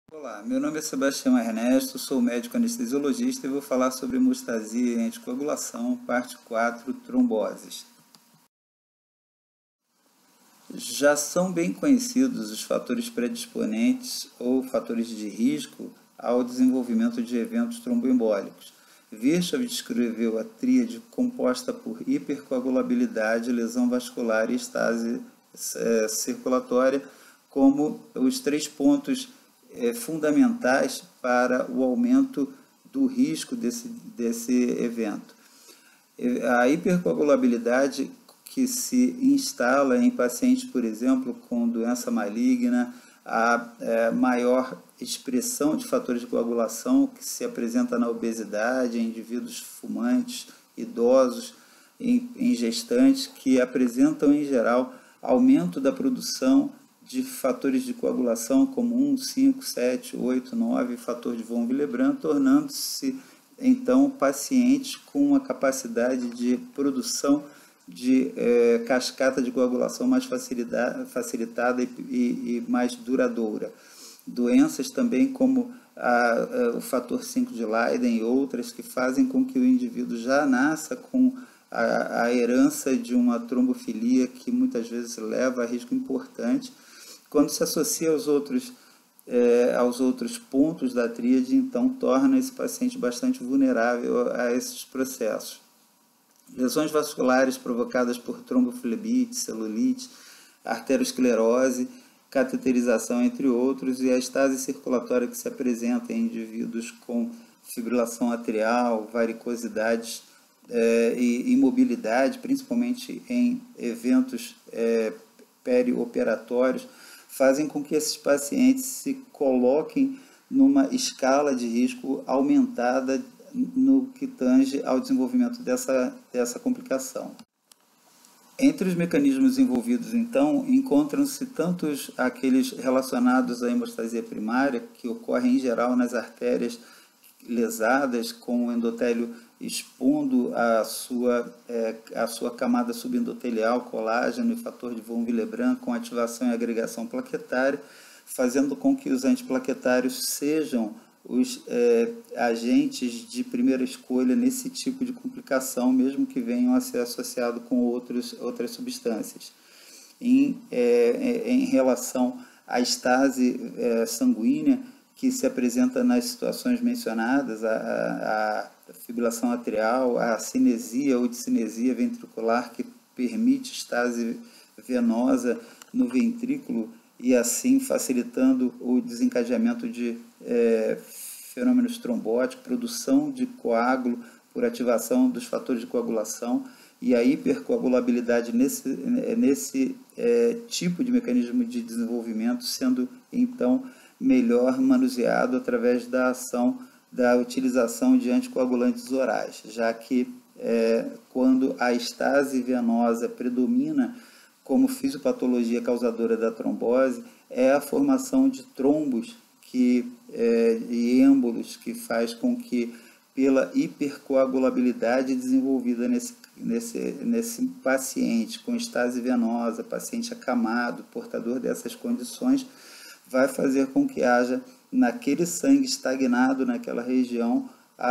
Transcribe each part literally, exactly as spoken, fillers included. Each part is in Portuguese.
Olá, meu nome é Sebastião Ernesto, sou médico anestesiologista e vou falar sobre hemostasia e anticoagulação, parte quatro, tromboses. Já são bem conhecidos os fatores predisponentes ou fatores de risco ao desenvolvimento de eventos tromboembólicos. Virchow descreveu a tríade composta por hipercoagulabilidade, lesão vascular e estase é, circulatória como os três pontos é, fundamentais para o aumento do risco desse, desse evento. A hipercoagulabilidade que se instala em pacientes, por exemplo, com doença maligna, a é, maior expressão de fatores de coagulação que se apresenta na obesidade, em indivíduos fumantes, idosos, em, em gestantes, que apresentam, em geral, aumento da produção de fatores de coagulação como um, cinco, sete, oito, nove, fator de von Willebrand, tornando-se, então, pacientes com uma capacidade de produção de é, cascata de coagulação mais facilitada e, e, e mais duradoura. Doenças também como a, a, o fator cinco de Leiden e outras que fazem com que o indivíduo já nasça com a, a herança de uma trombofilia que muitas vezes leva a risco importante. Quando se associa aos outros, é, aos outros pontos da tríade, então torna esse paciente bastante vulnerável a esses processos. Lesões vasculares provocadas por tromboflebite, celulite, arteriosclerose, cateterização, entre outros, e a estase circulatória que se apresenta em indivíduos com fibrilação atrial, varicosidades é, e imobilidade, principalmente em eventos é, perioperatórios, fazem com que esses pacientes se coloquem numa escala de risco aumentada no que tange ao desenvolvimento dessa, dessa complicação. Entre os mecanismos envolvidos, então, encontram-se tantos aqueles relacionados à hemostasia primária, que ocorrem em geral nas artérias lesadas, com o endotélio expondo a sua, é, a sua camada subendotelial, colágeno e fator de von Willebrand, com ativação e agregação plaquetária, fazendo com que os antiplaquetários sejam os é, agentes de primeira escolha nesse tipo de complicação, mesmo que venham a ser associados com outros, outras substâncias. Em, é, em relação à estase é, sanguínea, que se apresenta nas situações mencionadas, a, a, a fibrilação atrial, a cinesia ou discinesia ventricular, que permite estase venosa no ventrículo, e assim facilitando o desencadeamento de é, fenômenos trombóticos, produção de coágulo por ativação dos fatores de coagulação, e a hipercoagulabilidade nesse, nesse é, tipo de mecanismo de desenvolvimento sendo, então, melhor manuseado através da ação da utilização de anticoagulantes orais, já que é, quando a estase venosa predomina como fisiopatologia causadora da trombose, é a formação de trombos que, é, e êmbolos que faz com que, pela hipercoagulabilidade desenvolvida nesse, nesse, nesse paciente com estase venosa, paciente acamado, portador dessas condições, vai fazer com que haja, naquele sangue estagnado naquela região,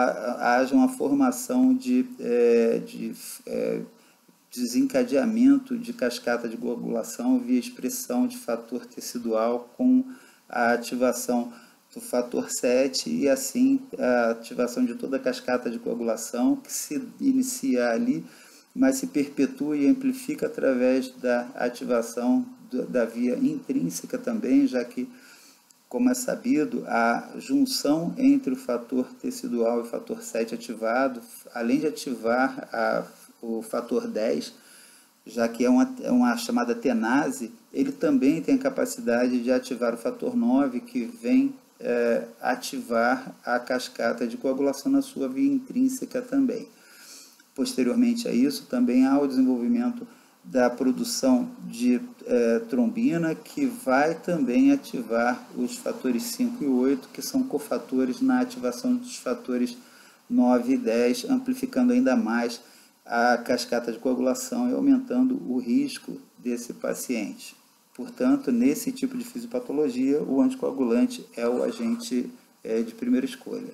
haja uma formação de, é, de é, desencadeamento de cascata de coagulação via expressão de fator tecidual com a ativação do fator sete e assim a ativação de toda a cascata de coagulação que se inicia ali, mas se perpetua e amplifica através da ativação da via intrínseca também, já que, como é sabido, a junção entre o fator tecidual e o fator sete ativado, além de ativar a o fator dez, já que é uma, é uma chamada tenase, ele também tem a capacidade de ativar o fator nove, que vem é, ativar a cascata de coagulação na sua via intrínseca também. Posteriormente a isso, também há o desenvolvimento da produção de é, trombina, que vai também ativar os fatores cinco e oito, que são cofatores na ativação dos fatores nove e dez, amplificando ainda mais a cascata de coagulação e aumentando o risco desse paciente. Portanto, nesse tipo de fisiopatologia, o anticoagulante é o agente é, de primeira escolha.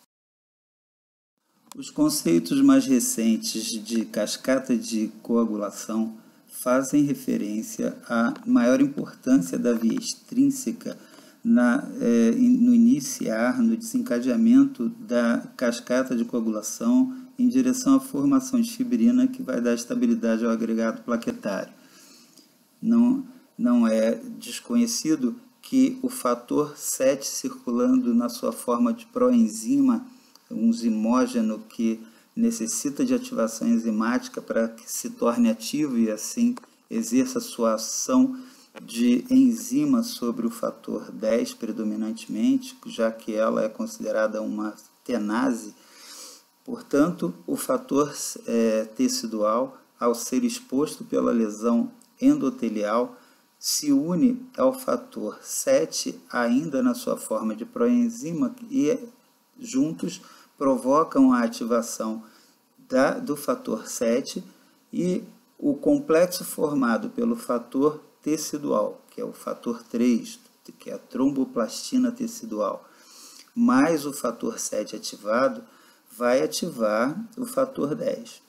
Os conceitos mais recentes de cascata de coagulação fazem referência à maior importância da via extrínseca na, é, no iniciar, no desencadeamento da cascata de coagulação em direção à formação de fibrina que vai dar estabilidade ao agregado plaquetário. Não, não é desconhecido que o fator sete circulando na sua forma de proenzima, um zimógeno que necessita de ativação enzimática para que se torne ativo e assim exerça sua ação de enzima sobre o fator dez predominantemente, já que ela é considerada uma tenase. Portanto, o fator é, tecidual, ao ser exposto pela lesão endotelial, se une ao fator sete ainda na sua forma de proenzima e juntos provocam a ativação da, do fator sete e o complexo formado pelo fator tecidual, que é o fator três, que é a tromboplastina tecidual, mais o fator sete ativado, vai ativar o fator dez.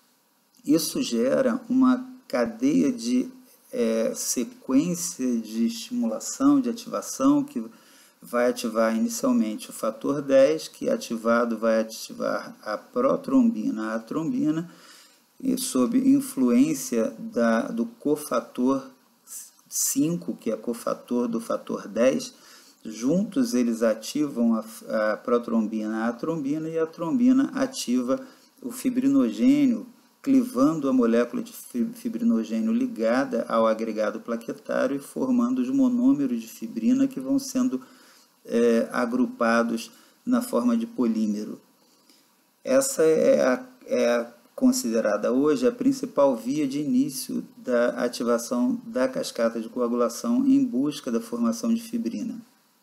Isso gera uma cadeia de é, sequência de estimulação, de ativação, que vai ativar inicialmente o fator dez, que ativado vai ativar a protrombina, a trombina, e sob influência da, do cofator cinco, que é cofator do fator dez, juntos eles ativam a, a protrombina, a trombina, e a trombina ativa o fibrinogênio, clivando a molécula de fibrinogênio ligada ao agregado plaquetário e formando os monômeros de fibrina que vão sendo é, agrupados na forma de polímero. Essa é, a, é a, considerada hoje a principal via de início da ativação da cascata de coagulação em busca da formação de fibrina.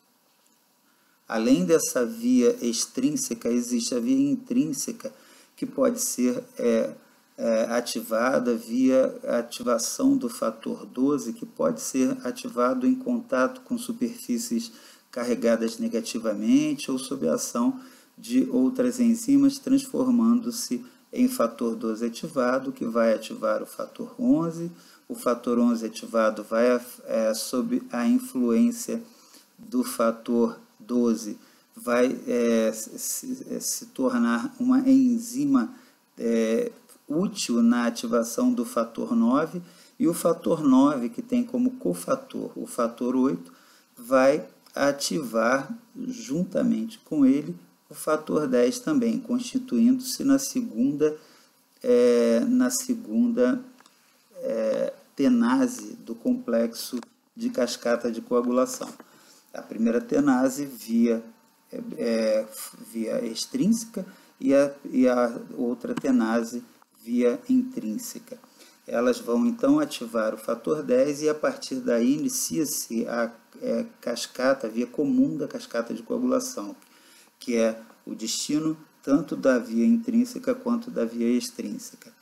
Além dessa via extrínseca, existe a via intrínseca, que pode ser é, é, ativada via ativação do fator doze, que pode ser ativado em contato com superfícies carregadas negativamente ou sob a ação de outras enzimas, transformando-se em fator doze ativado, que vai ativar o fator onze. O fator onze ativado vai, é, sob a influência do fator doze, vai é, se, se tornar uma enzima é, útil na ativação do fator nove, e o fator nove, que tem como cofator o fator oito, vai ativar juntamente com ele o fator dez também, constituindo-se na segunda, é, na segunda é, tenase do complexo de cascata de coagulação. A primeira tenase via, é, via extrínseca e a, e a outra tenase via intrínseca. Elas vão então ativar o fator dez e a partir daí inicia-se a é, cascata, a via comum da cascata de coagulação, que é o destino tanto da via intrínseca quanto da via extrínseca.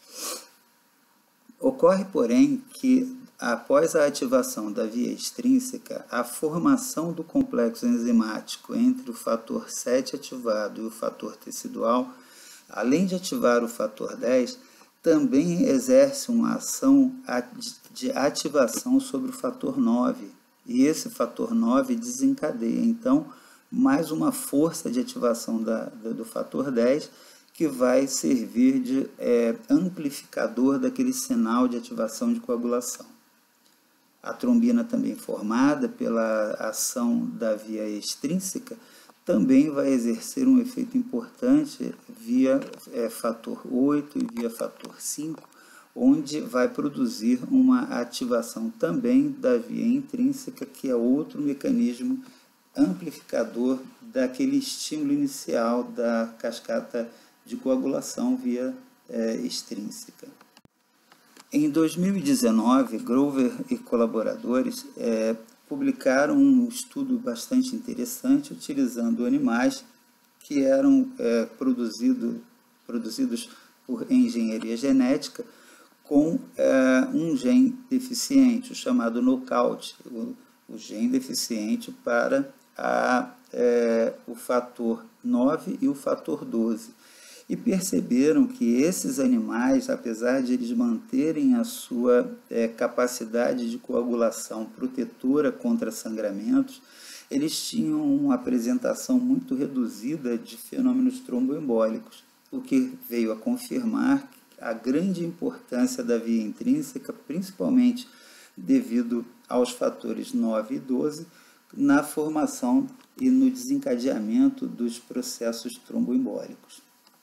Ocorre, porém, que após a ativação da via extrínseca, a formação do complexo enzimático entre o fator sete ativado e o fator tecidual, além de ativar o fator dez, também exerce uma ação de ativação sobre o fator nove. E esse fator nove desencadeia, então, mais uma força de ativação da, do fator dez, que vai servir de é, amplificador daquele sinal de ativação de coagulação. A trombina, também formada pela ação da via extrínseca, também vai exercer um efeito importante via é, fator oito e via fator cinco, onde vai produzir uma ativação também da via intrínseca, que é outro mecanismo amplificador daquele estímulo inicial da cascata de coagulação via é, extrínseca. Em dois mil e dezenove, Grover e colaboradores é, publicaram um estudo bastante interessante utilizando animais que eram é, produzido, produzidos por engenharia genética com é, um gene deficiente, o chamado knockout, o, o gene deficiente para a, é, o fator nove e o fator doze. E perceberam que esses animais, apesar de eles manterem a sua é, capacidade de coagulação protetora contra sangramentos, eles tinham uma apresentação muito reduzida de fenômenos tromboembólicos, o que veio a confirmar a grande importância da via intrínseca, principalmente devido aos fatores nove e doze, na formação e no desencadeamento dos processos tromboembólicos.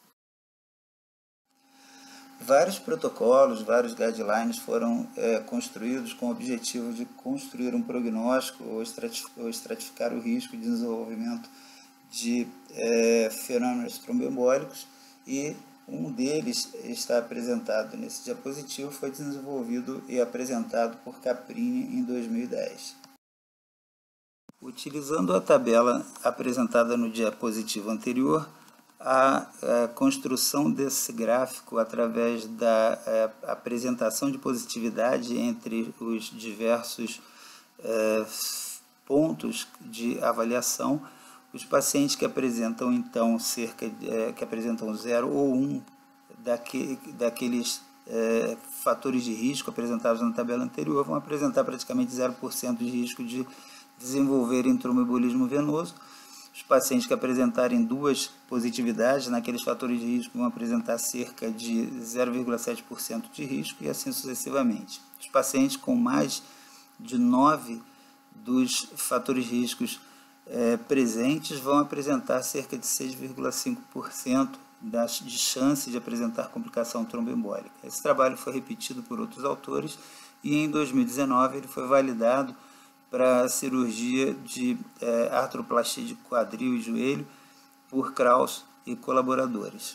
Vários protocolos, vários guidelines foram é, construídos com o objetivo de construir um prognóstico ou estratificar, ou estratificar o risco de desenvolvimento de é, fenômenos tromboembólicos, e um deles está apresentado nesse diapositivo, foi desenvolvido e apresentado por Caprini em dois mil e dez. Utilizando a tabela apresentada no diapositivo anterior, A, a construção desse gráfico através da a, apresentação de positividade entre os diversos é, pontos de avaliação. Os pacientes que apresentam então cerca de, é, que apresentam zero ou um daque, daqueles é, fatores de risco apresentados na tabela anterior vão apresentar praticamente zero por cento de risco de desenvolverem tromboembolismo venoso. Os pacientes que apresentarem duas positividades naqueles fatores de risco vão apresentar cerca de zero vírgula sete por cento de risco e assim sucessivamente. Os pacientes com mais de nove dos fatores de riscos é, presentes vão apresentar cerca de seis vírgula cinco por cento das, de chance de apresentar complicação tromboembólica. Esse trabalho foi repetido por outros autores e em dois mil e dezenove ele foi validado para a cirurgia de é, artroplastia de quadril e joelho por Kraus e colaboradores.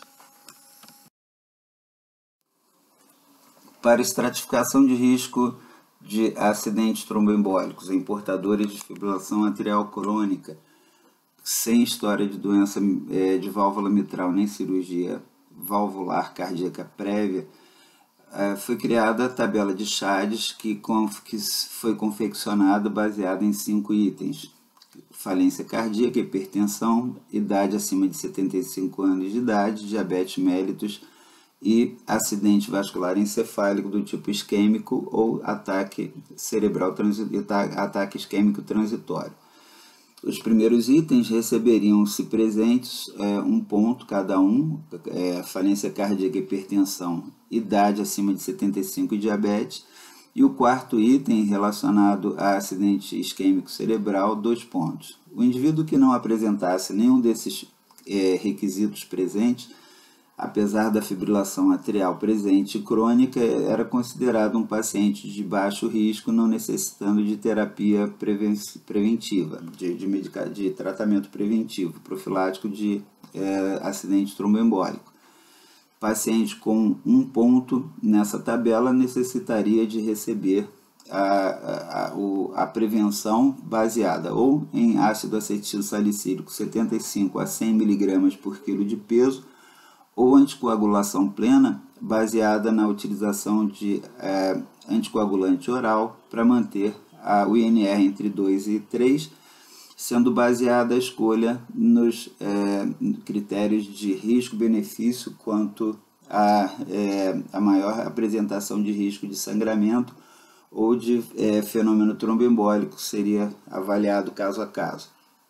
Para estratificação de risco de acidentes tromboembólicos em portadores de fibrilação atrial crônica, sem história de doença é, de válvula mitral nem cirurgia valvular cardíaca prévia, foi criada a tabela de Chades, que, que foi confeccionada baseada em cinco itens: falência cardíaca, hipertensão, idade acima de setenta e cinco anos de idade, diabetes mellitus e acidente vascular encefálico do tipo isquêmico ou ataque cerebral ataque isquêmico transitório. Os primeiros itens receberiam, se presentes, é, um ponto cada um, é, falência cardíaca, hipertensão, idade acima de setenta e cinco e diabetes. E o quarto item, relacionado a acidente isquêmico cerebral, dois pontos. O indivíduo que não apresentasse nenhum desses é, requisitos presentes, apesar da fibrilação atrial presente e crônica, era considerado um paciente de baixo risco, não necessitando de terapia preventiva, de, de, medica, de tratamento preventivo, profilático de é, acidente tromboembólico. Paciente com um ponto nessa tabela necessitaria de receber a, a, a, a prevenção baseada ou em ácido acetil salicílico setenta e cinco a cem miligramas por quilo de peso, ou anticoagulação plena, baseada na utilização de é, anticoagulante oral para manter a, o I N R entre dois e três, sendo baseada a escolha nos é, critérios de risco-benefício quanto a, é, a maior apresentação de risco de sangramento ou de é, fenômeno tromboembólico, seria avaliado caso a caso.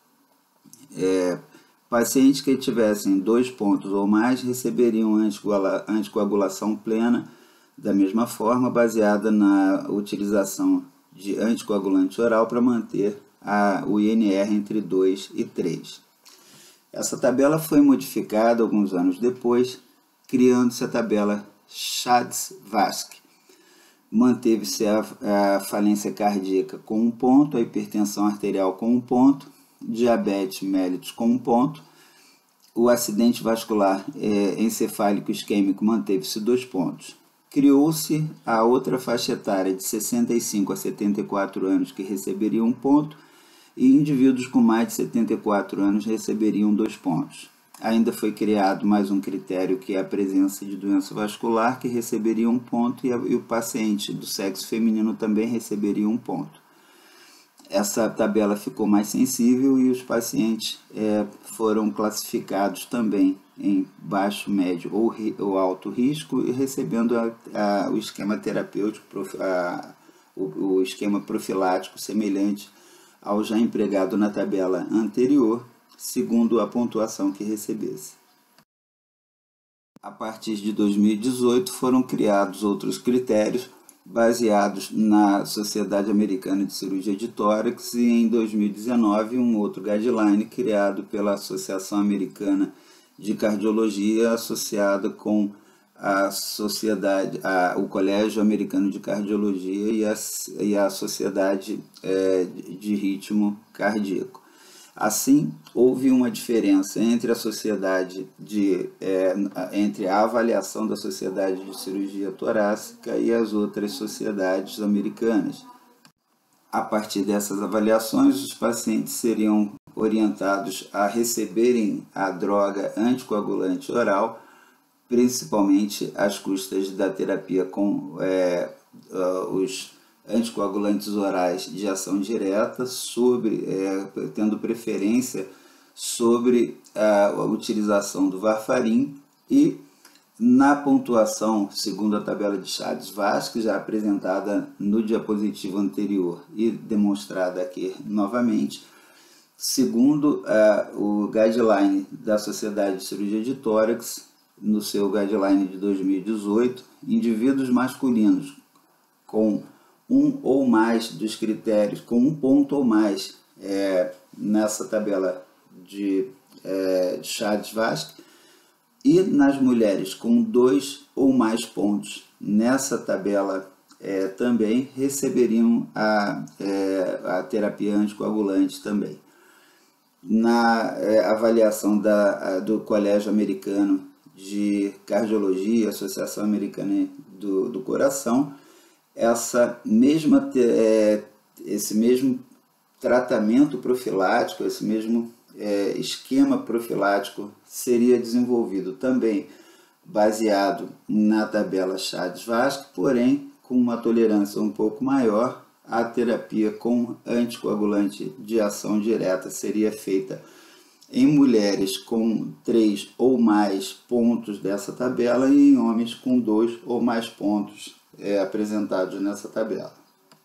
É, Pacientes que tivessem dois pontos ou mais receberiam anticoagulação plena, da mesma forma, baseada na utilização de anticoagulante oral para manter a, o I N R entre dois e três. Essa tabela foi modificada alguns anos depois, criando-se a tabela Chades-Vasque. Manteve-se a, a falência cardíaca com um ponto, a hipertensão arterial com um ponto, diabetes mellitus com um ponto, o acidente vascular é, encefálico isquêmico manteve-se dois pontos. Criou-se a outra faixa etária de sessenta e cinco a setenta e quatro anos que receberiam um ponto e indivíduos com mais de setenta e quatro anos receberiam dois pontos. ainda foi criado mais um critério, que é a presença de doença vascular, que receberia um ponto, e, a, e o paciente do sexo feminino também receberia um ponto. Essa tabela ficou mais sensível e os pacientes é, foram classificados também em baixo, médio ou, ri, ou alto risco, e recebendo a, a, o esquema terapêutico, a, o, o esquema profilático semelhante ao já empregado na tabela anterior, segundo a pontuação que recebesse. A partir de dois mil e dezoito foram criados outros critérios baseados na Sociedade Americana de Cirurgia de Tórax, e em dois mil e dezenove um outro guideline criado pela Associação Americana de Cardiologia, associada com a Sociedade, a, o Colégio Americano de Cardiologia e a, e a Sociedade é, de Ritmo Cardíaco. Assim, houve uma diferença entre a sociedade de, é, entre a avaliação da Sociedade de Cirurgia Torácica e as outras sociedades americanas. A partir dessas avaliações, os pacientes seriam orientados a receberem a droga anticoagulante oral, principalmente às custas da terapia com é, uh, os anticoagulantes orais de ação direta, sobre, é, tendo preferência sobre a utilização do varfarin, e na pontuação, segundo a tabela de Chades-Vasque, já apresentada no diapositivo anterior e demonstrada aqui novamente, segundo uh, o guideline da Sociedade de Cirurgia de Tórax, no seu guideline de dois mil e dezoito, indivíduos masculinos com um ou mais dos critérios, com um ponto ou mais é, nessa tabela de, é, de Chades-Vasque, e nas mulheres com dois ou mais pontos nessa tabela é, também receberiam a, é, a terapia anticoagulante também. Na é, avaliação da, do Colégio Americano de Cardiologia, Associação Americana do, do Coração, essa mesma, é, esse mesmo tratamento profilático, esse mesmo é, esquema profilático seria desenvolvido também baseado na tabela Chades-Vasque, porém com uma tolerância um pouco maior. A terapia com anticoagulante de ação direta seria feita em mulheres com três ou mais pontos dessa tabela e em homens com dois ou mais pontos é, apresentados nessa tabela.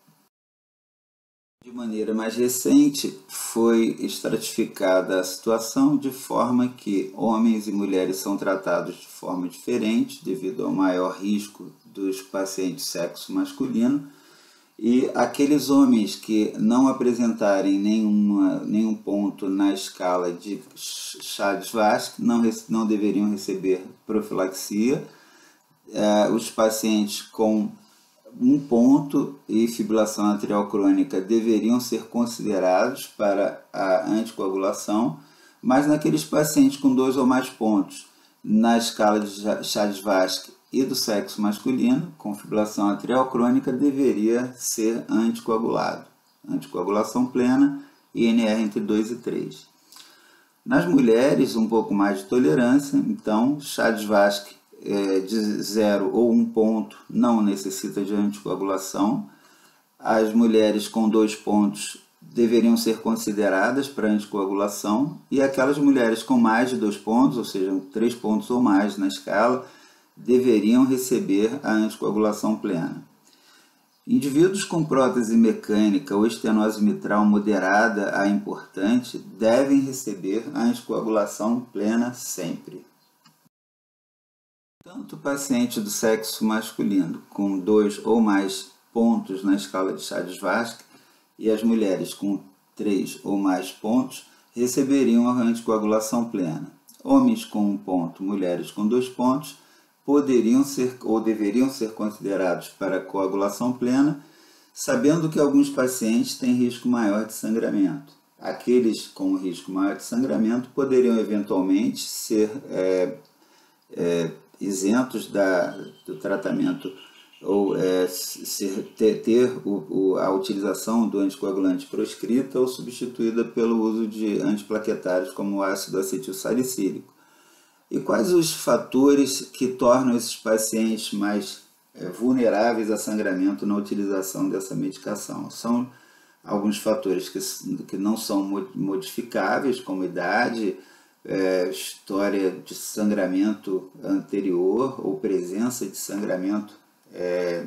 De maneira mais recente, foi estratificada a situação de forma que homens e mulheres são tratados de forma diferente devido ao maior risco dos pacientes sexo masculino, e aqueles homens que não apresentarem nenhuma, nenhum ponto na escala de Chades-Vasque não, não deveriam receber profilaxia. Uh, os pacientes com um ponto e fibrilação atrial crônica deveriam ser considerados para a anticoagulação, mas naqueles pacientes com dois ou mais pontos na escala de Chades-Vasque e do sexo masculino, com fibrilação atrial crônica, deveria ser anticoagulado. Anticoagulação plena, I N R entre dois e três. Nas mulheres, um pouco mais de tolerância, então, Chades-Vasque é, de zero ou um ponto não necessita de anticoagulação. As mulheres com dois pontos deveriam ser consideradas para anticoagulação, e aquelas mulheres com mais de dois pontos, ou seja, três pontos ou mais na escala, deveriam receber a anticoagulação plena. Indivíduos com prótese mecânica ou estenose mitral moderada a importante devem receber a anticoagulação plena sempre. Tanto o paciente do sexo masculino com dois ou mais pontos na escala de Chades-Vasque e as mulheres com três ou mais pontos receberiam a anticoagulação plena. Homens com um ponto, mulheres com dois pontos, poderiam ser ou deveriam ser considerados para coagulação plena, sabendo que alguns pacientes têm risco maior de sangramento. Aqueles com risco maior de sangramento poderiam eventualmente ser é, é, isentos da, do tratamento ou é, ser, ter, ter o, o, a utilização do anticoagulante proscrita ou substituída pelo uso de antiplaquetários como o ácido acetilsalicílico. E quais os fatores que tornam esses pacientes mais é, vulneráveis a sangramento na utilização dessa medicação? São alguns fatores que, que não são modificáveis, como idade, é, história de sangramento anterior ou presença de sangramento, é,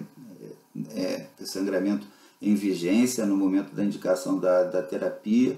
é, de sangramento em vigência no momento da indicação da, da terapia,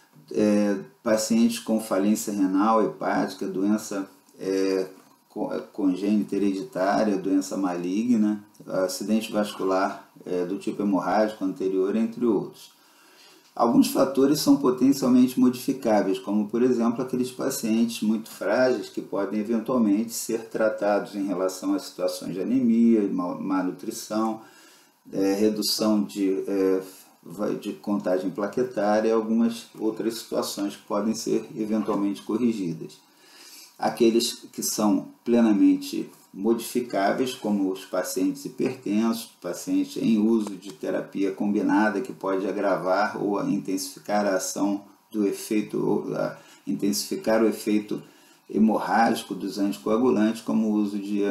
é, pacientes com falência renal, hepática, doença é, congênita hereditária, doença maligna, acidente vascular é, do tipo hemorrágico anterior, entre outros. Alguns fatores são potencialmente modificáveis, como por exemplo aqueles pacientes muito frágeis que podem eventualmente ser tratados em relação a situações de anemia, má nutrição, é, redução de, é, de contagem plaquetária e algumas outras situações que podem ser eventualmente corrigidas. Aqueles que são plenamente modificáveis, como os pacientes hipertensos, pacientes em uso de terapia combinada que pode agravar ou intensificar a ação do efeito, ou a, intensificar o efeito hemorrágico dos anticoagulantes, como o uso de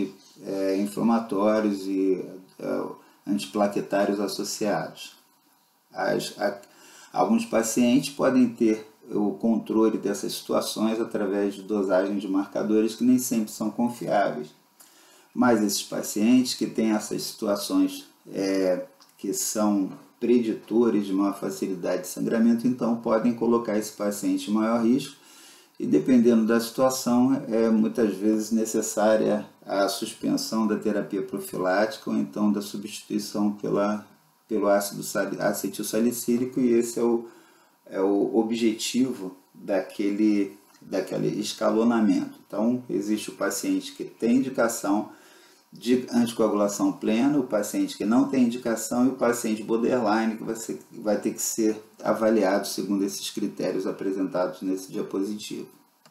anti-inflamatórios e uh, antiplaquetários associados. As, a, alguns pacientes podem ter o controle dessas situações através de dosagens de marcadores que nem sempre são confiáveis. Mas esses pacientes que têm essas situações é, que são preditores de maior facilidade de sangramento, então podem colocar esse paciente em maior risco e, dependendo da situação, é muitas vezes necessária a suspensão da terapia profilática ou então da substituição pela, pelo ácido acetilsalicílico, e esse é o é o objetivo daquele, daquele escalonamento. Então, existe o paciente que tem indicação de anticoagulação plena, o paciente que não tem indicação e o paciente borderline, que vai, ser, vai ter que ser avaliado segundo esses critérios apresentados nesse diapositivo.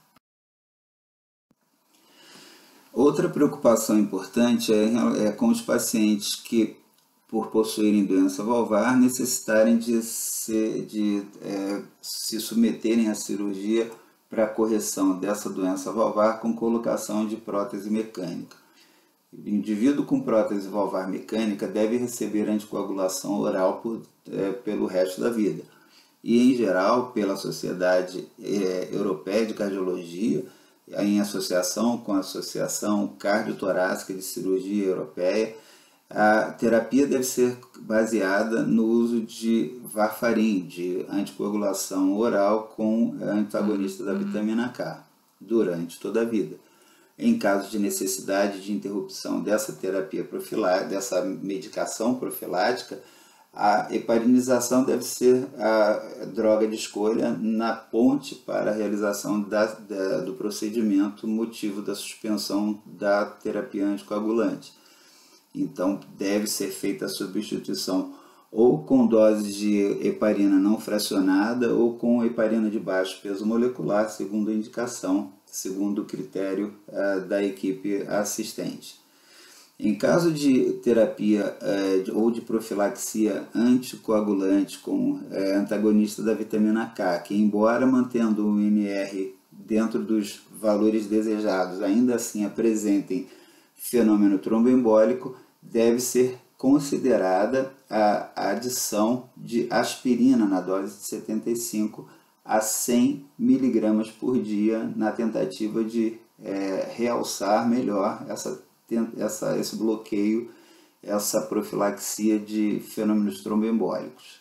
Outra preocupação importante é, é com os pacientes que, por possuírem doença valvar, necessitarem de, ser, de é, se submeterem à cirurgia para a correção dessa doença valvar com colocação de prótese mecânica. O indivíduo com prótese valvar mecânica deve receber anticoagulação oral por, é, pelo resto da vida. E, em geral, pela Sociedade é, Europeia de Cardiologia, em associação com a Associação Cardiotorácica de Cirurgia Europeia, a terapia deve ser baseada no uso de varfarin, de anticoagulação oral com antagonista da vitamina K, durante toda a vida. Em caso de necessidade de interrupção dessa terapia profilática, dessa medicação profilática, a heparinização deve ser a droga de escolha na ponte para a realização da, da, do procedimento, motivo da suspensão da terapia anticoagulante. Então, deve ser feita a substituição ou com doses de heparina não fracionada ou com heparina de baixo peso molecular, segundo a indicação, segundo o critério uh, da equipe assistente. Em caso de terapia uh, de, ou de profilaxia anticoagulante com uh, antagonista da vitamina K, que, embora mantendo o M R dentro dos valores desejados, ainda assim apresentem fenômeno tromboembólico, deve ser considerada a adição de aspirina na dose de setenta e cinco a cem miligramas por dia, na tentativa de é, realçar melhor essa, essa, esse bloqueio, essa profilaxia de fenômenos tromboembólicos,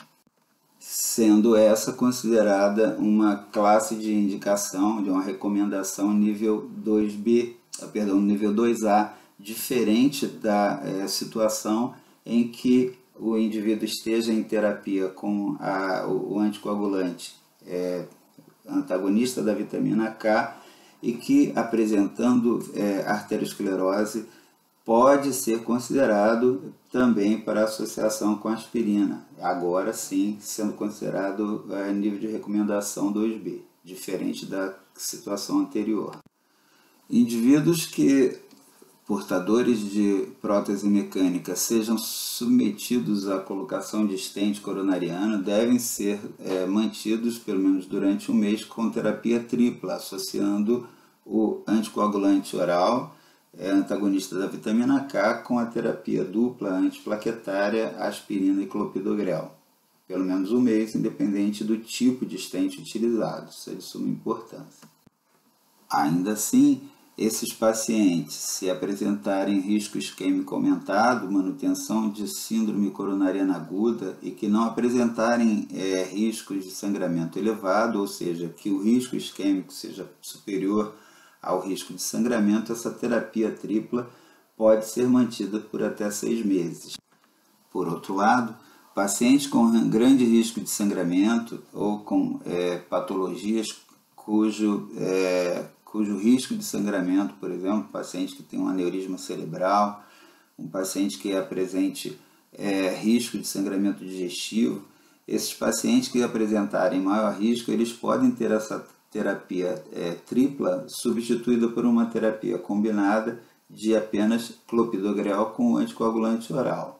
sendo essa considerada uma classe de indicação, de uma recomendação nível dois B, perdão, nível dois A, diferente da é, situação em que o indivíduo esteja em terapia com a, o anticoagulante é, antagonista da vitamina K e que, apresentando é, arteriosclerose, pode ser considerado também para associação com aspirina, agora sim sendo considerado é, nível de recomendação dois B, diferente da situação anterior. Indivíduos que portadores de prótese mecânica sejam submetidos à colocação de stent coronariano devem ser é, mantidos pelo menos durante um mês com terapia tripla, associando o anticoagulante oral, é antagonista da vitamina K, com a terapia dupla antiplaquetária, aspirina e clopidogrel, pelo menos um mês, independente do tipo de stent utilizado. Isso é de suma importância. Ainda assim, esses pacientes, se apresentarem risco isquêmico aumentado, manutenção de síndrome coronariana aguda e que não apresentarem é, riscos de sangramento elevado, ou seja, que o risco isquêmico seja superior ao risco de sangramento, essa terapia tripla pode ser mantida por até seis meses. Por outro lado, pacientes com grande risco de sangramento ou com é, patologias cujo, é, cujo risco de sangramento, por exemplo, paciente que tem um aneurisma cerebral, um paciente que apresente é, risco de sangramento digestivo, esses pacientes que apresentarem maior risco, eles podem ter essa terapia é, tripla substituída por uma terapia combinada de apenas clopidogrel com anticoagulante oral.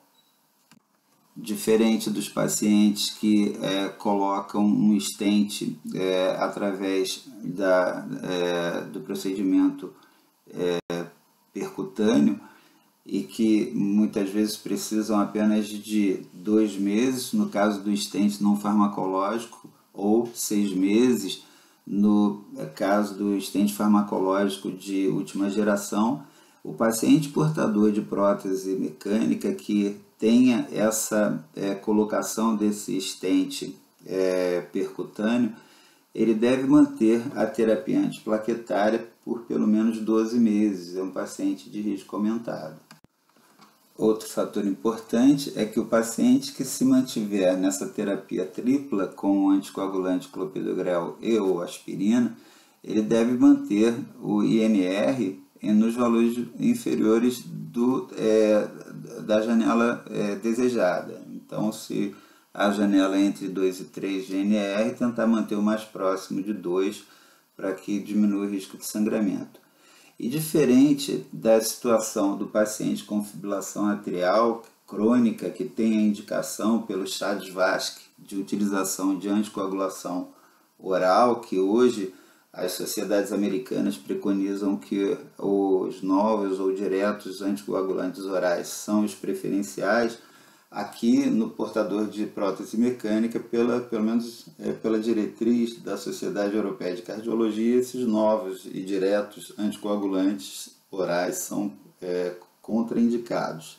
Diferente dos pacientes que é, colocam um stent é, através da, é, do procedimento é, percutâneo e que muitas vezes precisam apenas de dois meses, no caso do stent não farmacológico, ou seis meses, no caso do stent farmacológico de última geração. O paciente portador de prótese mecânica que tenha essa é, colocação desse stent é, percutâneo, ele deve manter a terapia antiplaquetária por pelo menos doze meses, é um paciente de risco aumentado. Outro fator importante é que o paciente que se mantiver nessa terapia tripla com o anticoagulante clopidogrel e ou aspirina, ele deve manter o I N R nos valores inferiores do, é, da janela é, desejada. Então, se a janela é entre dois e três de N R, tentar manter o mais próximo de dois para que diminua o risco de sangramento. E diferente da situação do paciente com fibrilação atrial crônica, que tem a indicação pelo Chades-Vasque de utilização de anticoagulação oral, que hoje as sociedades americanas preconizam que os novos ou diretos anticoagulantes orais são os preferenciais. Aqui no portador de prótese mecânica, pela, pelo menos é, pela diretriz da Sociedade Europeia de Cardiologia, esses novos e diretos anticoagulantes orais são é, contraindicados.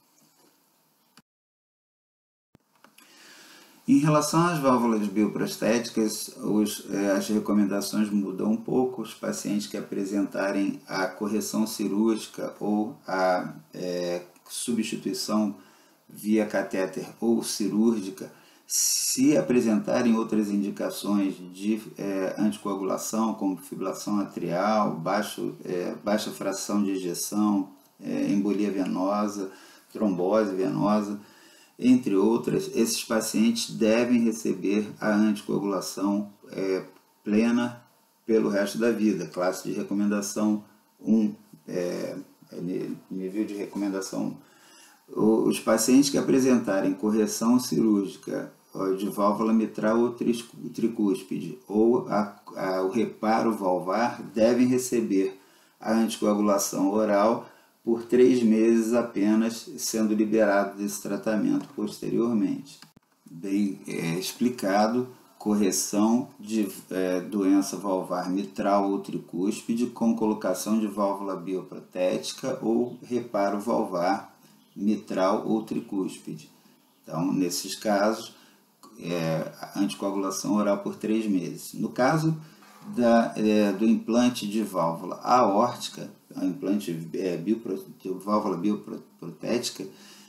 Em relação às válvulas bioprostéticas, os, é, as recomendações mudam um pouco. Os pacientes que apresentarem a correção cirúrgica ou a é, substituição via catéter ou cirúrgica, se apresentarem outras indicações de é, anticoagulação, como fibrilação atrial, baixo, é, baixa fração de ejeção, é, embolia venosa, trombose venosa, entre outras, esses pacientes devem receber a anticoagulação é, plena pelo resto da vida, classe de recomendação um, é, nível de recomendação um. Os pacientes que apresentarem correção cirúrgica de válvula mitral ou tricúspide ou a, a, o reparo valvar devem receber a anticoagulação oral por três meses apenas, sendo liberado desse tratamento posteriormente. Bem é, explicado, correção de é, doença valvar mitral ou tricúspide com colocação de válvula bioprotética ou reparo valvar mitral ou tricúspide. Então, nesses casos, é, anticoagulação oral por três meses. No caso da, é, do implante de válvula aórtica, a implante é, biopro, de válvula bioprotética,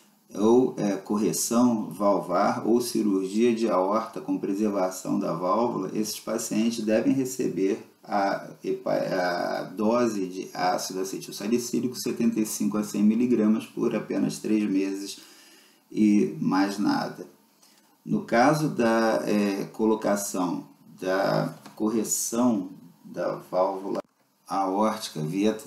ou é, correção valvar ou cirurgia de aorta com preservação da válvula, esses pacientes devem receber a, a dose de ácido acetil salicílico setenta e cinco a cem miligramas por apenas três meses e mais nada. No caso da é, colocação da correção da válvula aórtica via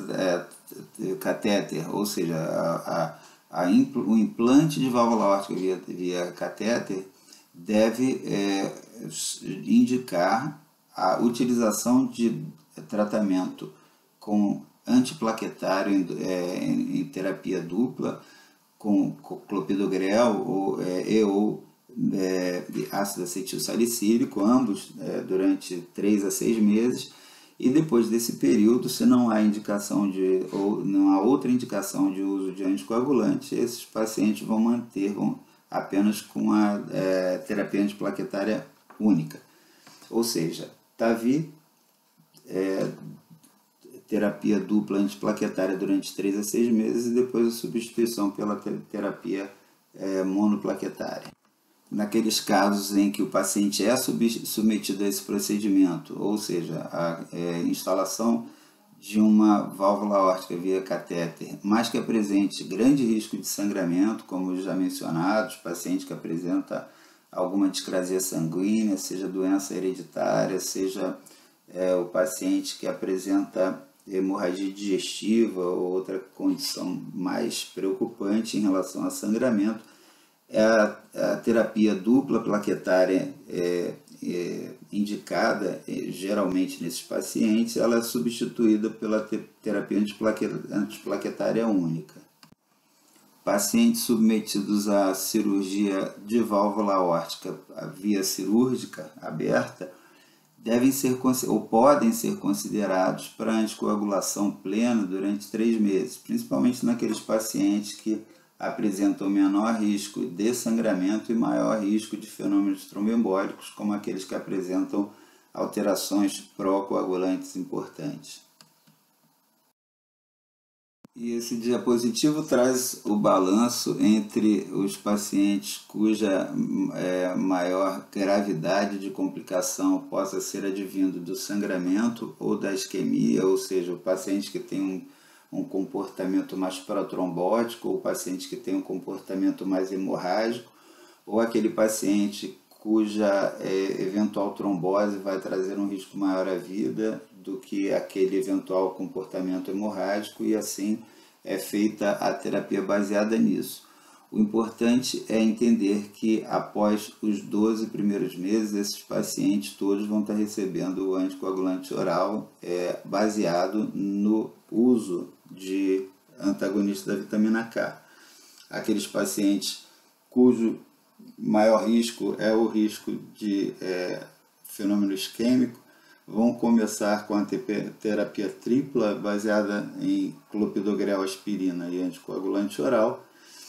é, catéter, ou seja, a, a, a impl, o implante de válvula aórtica via, via catéter deve é, indicar a utilização de tratamento com antiplaquetário em, é, em terapia dupla, com clopidogrel ou, é, e ou é, ácido acetil salicílico, ambos é, durante três a seis meses, e depois desse período, se não há indicação de, ou não há outra indicação de uso de anticoagulante, esses pacientes vão manter vão, apenas com a é, terapia antiplaquetária única. Ou seja, T A V I, é, terapia dupla antiplaquetária durante três a seis meses e depois a substituição pela terapia é, monoplaquetária. Naqueles casos em que o paciente é submetido a esse procedimento, ou seja, a é, instalação de uma válvula aórtica via catéter, mas que apresente grande risco de sangramento, como já mencionado, paciente que apresenta alguma discrasia sanguínea, seja doença hereditária, seja é, o paciente que apresenta hemorragia digestiva ou outra condição mais preocupante em relação a sangramento, a, a terapia dupla plaquetária é, é, indicada, é, geralmente nesses pacientes, ela é substituída pela te, terapia antiplaquetária única. Pacientes submetidos à cirurgia de válvula aórtica via cirúrgica aberta devem ser ou podem ser considerados para anticoagulação plena durante três meses, principalmente naqueles pacientes que apresentam menor risco de sangramento e maior risco de fenômenos tromboembólicos, como aqueles que apresentam alterações pró-coagulantes importantes. E esse diapositivo traz o balanço entre os pacientes cuja é, maior gravidade de complicação possa ser advindo do sangramento ou da isquemia, ou seja, o paciente que tem um um comportamento mais protrombótico, ou o paciente que tem um comportamento mais hemorrágico, ou aquele paciente cuja é, eventual trombose vai trazer um risco maior à vida do que aquele eventual comportamento hemorrágico, e assim é feita a terapia baseada nisso. O importante é entender que após os doze primeiros meses, esses pacientes todos vão estar recebendo o anticoagulante oral é, baseado no uso de antagonistas da vitamina K. Aqueles pacientes cujo maior risco é o risco de é, fenômeno isquêmico vão começar com a terapia tripla baseada em clopidogrel, aspirina e anticoagulante oral,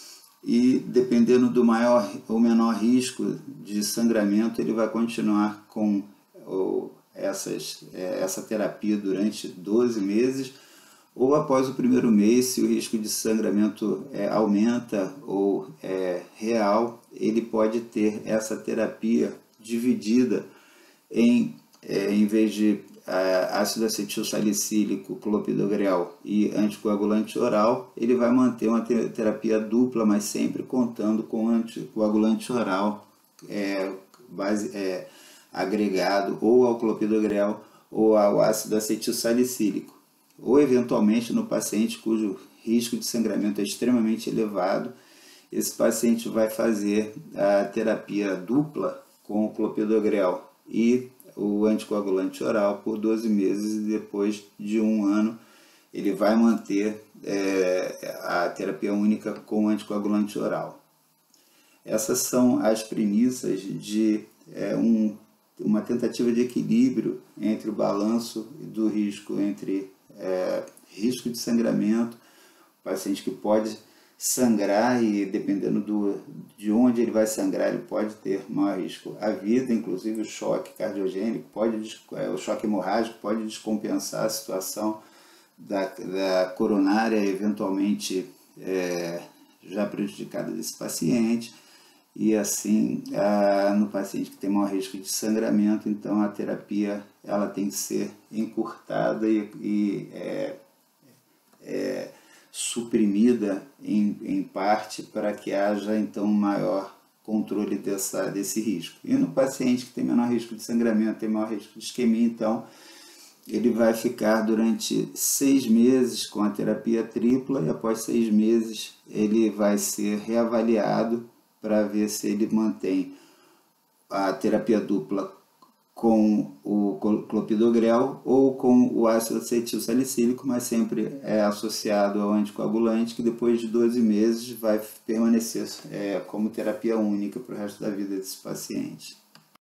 e dependendo do maior ou menor risco de sangramento, ele vai continuar com ou, essas, é, essa terapia durante doze meses, ou após o primeiro mês, se o risco de sangramento é, aumenta ou é real, ele pode ter essa terapia dividida em, é, em vez de é, ácido acetil salicílico, clopidogrel e anticoagulante oral, ele vai manter uma terapia dupla, mas sempre contando com anticoagulante oral é, base, é, agregado ou ao clopidogrel ou ao ácido acetil salicílico, ou eventualmente no paciente cujo risco de sangramento é extremamente elevado, esse paciente vai fazer a terapia dupla com o clopidogrel e o anticoagulante oral por doze meses, e depois de um ano ele vai manter é, a terapia única com o anticoagulante oral. Essas são as premissas de é, um, uma tentativa de equilíbrio entre o balanço do risco entre é, risco de sangramento, paciente que pode sangrar e dependendo do, de onde ele vai sangrar, ele pode ter maior risco à vida, inclusive o choque cardiogênico, pode, o choque hemorrágico pode descompensar a situação da, da coronária, eventualmente é, já prejudicada desse paciente, e assim a, no paciente que tem maior risco de sangramento, então a terapia ela tem que ser encurtada e, e é, é, suprimida em, em parte para que haja então maior controle dessa, desse risco. E no paciente que tem menor risco de sangramento, tem maior risco de isquemia, então ele vai ficar durante seis meses com a terapia tripla, e após seis meses ele vai ser reavaliado para ver se ele mantém a terapia dupla com o clopidogrel ou com o ácido acetil salicílico, mas sempre é associado ao anticoagulante, que depois de doze meses vai permanecer é, como terapia única para o resto da vida desse paciente.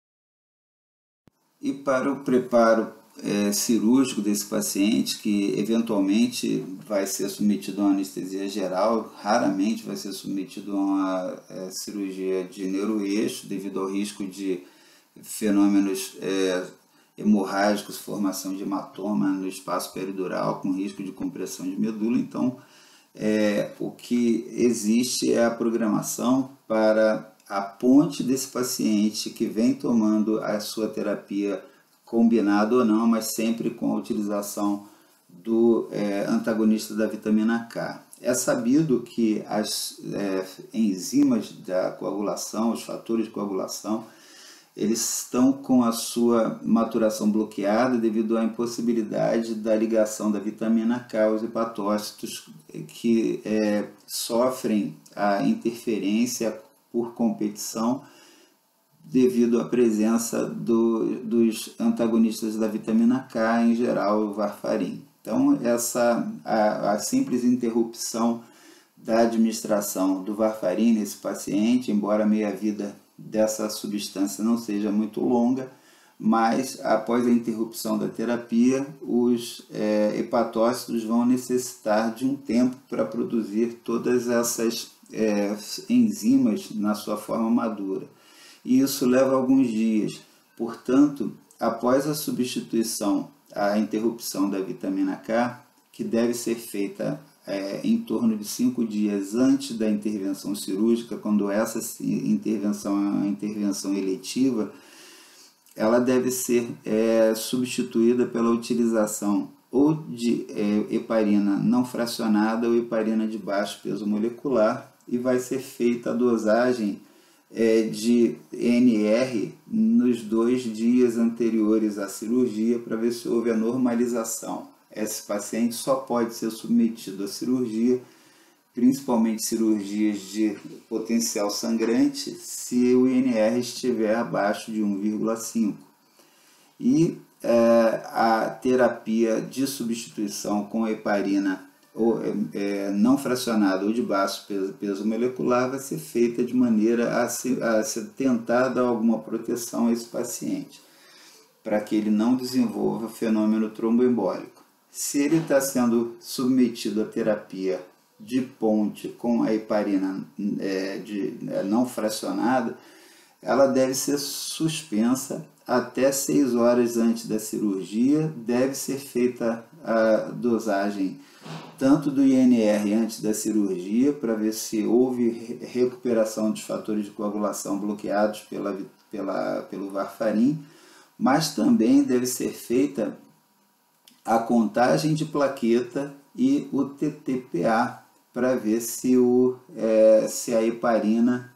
E para o preparo é, cirúrgico desse paciente, que eventualmente vai ser submetido a uma anestesia geral, raramente vai ser submetido a uma é, cirurgia de neuroeixo, devido ao risco de fenômenos é, hemorrágicos, formação de hematoma no espaço peridural, com risco de compressão de medula. Então, é, o que existe é a programação para a ponte desse paciente que vem tomando a sua terapia combinada ou não, mas sempre com a utilização do é, antagonista da vitamina K. É sabido que as é, enzimas da coagulação, os fatores de coagulação, eles estão com a sua maturação bloqueada devido à impossibilidade da ligação da vitamina K aos hepatócitos, que é, sofrem a interferência por competição devido à presença do, dos antagonistas da vitamina K, em geral o varfarin. Então, essa, a, a simples interrupção da administração do varfarin nesse paciente, embora a meia-vida dessa substância não seja muito longa, mas após a interrupção da terapia, os é, hepatócitos vão necessitar de um tempo para produzir todas essas é, enzimas na sua forma madura. E isso leva alguns dias. Portanto, após a substituição, a interrupção da vitamina K, que deve ser feita É, em torno de cinco dias antes da intervenção cirúrgica, quando essa intervenção é uma intervenção eletiva, ela deve ser é, substituída pela utilização ou de é, heparina não fracionada ou heparina de baixo peso molecular, e vai ser feita a dosagem é, de N R nos dois dias anteriores à cirurgia para ver se houve a normalização. Esse paciente só pode ser submetido à cirurgia, principalmente cirurgias de potencial sangrante, se o I N R estiver abaixo de um vírgula cinco. E é, a terapia de substituição com heparina ou, é, não fracionada ou de baixo peso, peso molecular vai ser feita de maneira a se, a se tentar dar alguma proteção a esse paciente, para que ele não desenvolva fenômeno tromboembólico. Se ele está sendo submetido à terapia de ponte com a heparina é, de, é, não fracionada, ela deve ser suspensa até seis horas antes da cirurgia. Deve ser feita a dosagem tanto do I N R antes da cirurgia, para ver se houve recuperação dos fatores de coagulação bloqueados pela, pela, pelo varfarin, mas também deve ser feita a contagem de plaqueta e o T T P A, para ver se, o, é, se a heparina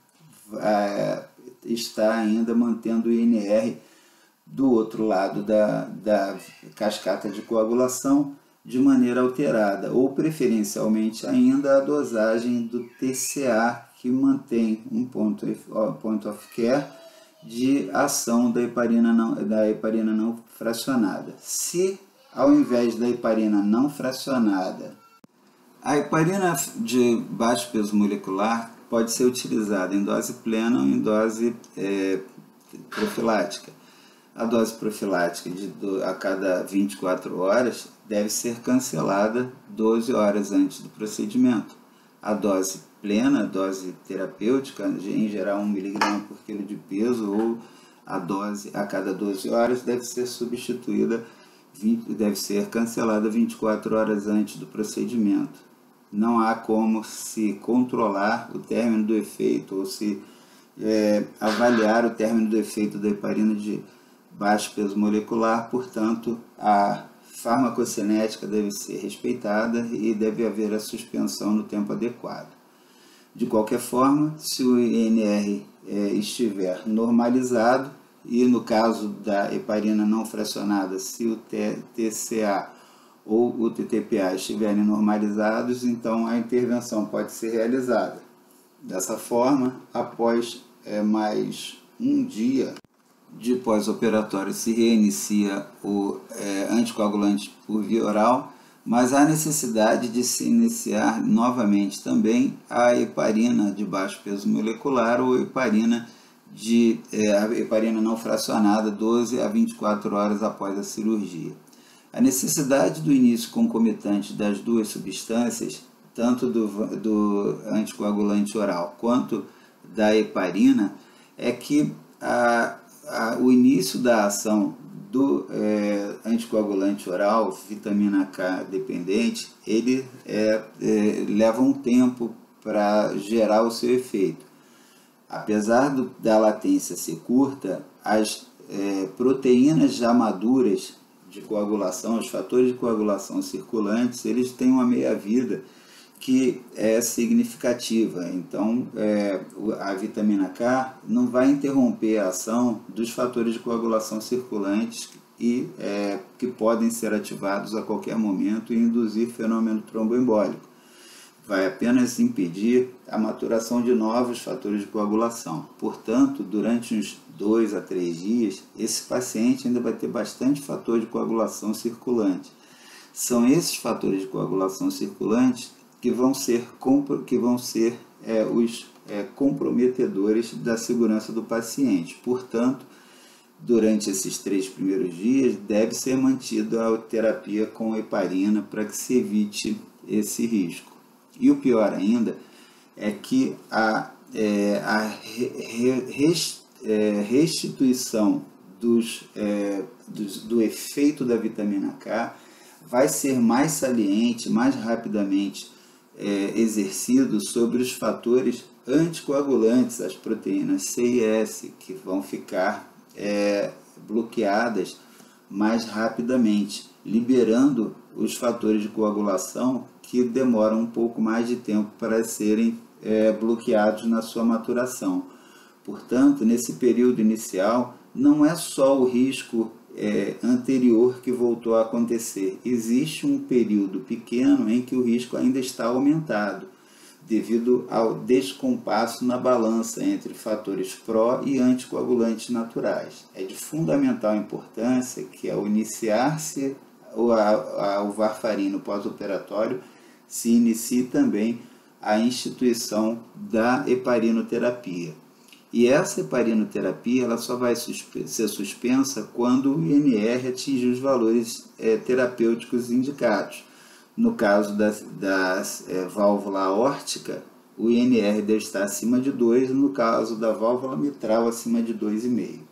é, está ainda mantendo o I N R do outro lado da, da cascata de coagulação de maneira alterada, ou preferencialmente ainda a dosagem do T C A, que mantém um ponto, point of care de ação da heparina não, da heparina não fracionada. Se ao invés da heparina não fracionada, a heparina de baixo peso molecular pode ser utilizada em dose plena ou em dose é, profilática. A dose profilática de, do, a cada vinte e quatro horas deve ser cancelada doze horas antes do procedimento. A dose plena, a dose terapêutica, em geral um miligrama por quilo de peso, ou a dose a cada doze horas, deve ser substituída deve ser cancelada vinte e quatro horas antes do procedimento. Não há como se controlar o término do efeito ou se é, avaliar o término do efeito da heparina de baixo peso molecular, portanto, a farmacocinética deve ser respeitada e deve haver a suspensão no tempo adequado. De qualquer forma, se o I N R é, estiver normalizado, e no caso da heparina não fracionada, se o T C A ou o T T P A estiverem normalizados, então a intervenção pode ser realizada. Dessa forma, após é, mais um dia de pós-operatório se reinicia o é, anticoagulante por via oral, mas há necessidade de se iniciar novamente também a heparina de baixo peso molecular ou heparina, de, é, a heparina não fracionada doze a vinte e quatro horas após a cirurgia. A necessidade do início concomitante das duas substâncias, tanto do, do anticoagulante oral quanto da heparina, é que a, a, o início da ação do é, anticoagulante oral, vitamina K dependente, ele é, é, leva um tempo para gerar o seu efeito. Apesar do, da latência ser curta, as é, proteínas já maduras de coagulação, os fatores de coagulação circulantes, eles têm uma meia-vida que é significativa. Então, é, a vitamina K não vai interromper a ação dos fatores de coagulação circulantes e é, que podem ser ativados a qualquer momento e induzir fenômeno tromboembólico. Vai apenas impedir a maturação de novos fatores de coagulação. Portanto, durante uns dois a três dias, esse paciente ainda vai ter bastante fator de coagulação circulante. São esses fatores de coagulação circulantes que vão ser, que vão ser é, os é, comprometedores da segurança do paciente. Portanto, durante esses três primeiros dias, deve ser mantida a terapia com heparina para que se evite esse risco. E o pior ainda é que a, é, a re, res, é, restituição dos, é, dos, do efeito da vitamina K vai ser mais saliente, mais rapidamente É, exercido sobre os fatores anticoagulantes, as proteínas C e S, que vão ficar é, bloqueadas mais rapidamente, liberando os fatores de coagulação que demoram um pouco mais de tempo para serem é, bloqueados na sua maturação. Portanto, nesse período inicial, não é só o risco É, anterior que voltou a acontecer. Existe um período pequeno em que o risco ainda está aumentado, devido ao descompasso na balança entre fatores pró e anticoagulantes naturais. É de fundamental importância que, ao iniciar-se o, a, a, o varfarino pós-operatório, se inicie também a instituição da heparinoterapia. E essa heparinoterapia ela só vai suspe- ser suspensa quando o I N R atingir os valores é, terapêuticos indicados. No caso da, da é, válvula aórtica, o I N R deve estar acima de dois, no caso da válvula mitral, acima de dois vírgula cinco.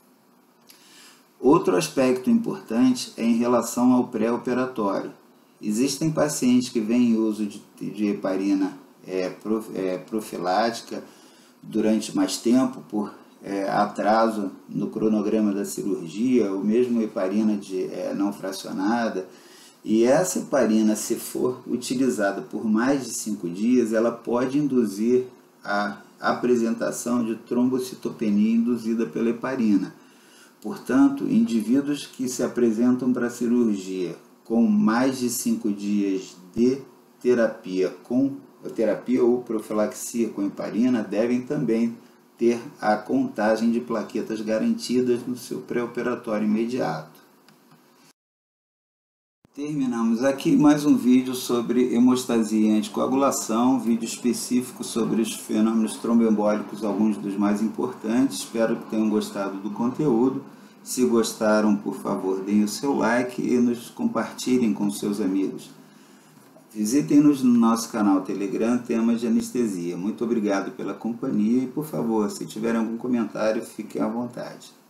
Outro aspecto importante é em relação ao pré-operatório. Existem pacientes que vêm em uso de, de heparina é, prof, é, profilática durante mais tempo, por é, atraso no cronograma da cirurgia, ou mesmo heparina de, é, não fracionada. E essa heparina, se for utilizada por mais de cinco dias, ela pode induzir a apresentação de trombocitopenia induzida pela heparina. Portanto, indivíduos que se apresentam para a cirurgia com mais de cinco dias de terapia com terapia ou profilaxia com heparina devem também ter a contagem de plaquetas garantidas no seu pré-operatório imediato. Terminamos aqui mais um vídeo sobre hemostasia e anticoagulação, vídeo específico sobre os fenômenos tromboembólicos, alguns dos mais importantes. Espero que tenham gostado do conteúdo. Se gostaram, por favor, deem o seu like e nos compartilhem com seus amigos. Visitem-nos no nosso canal Telegram, Temas de Anestesia. Muito obrigado pela companhia e, por favor, se tiverem algum comentário, fiquem à vontade.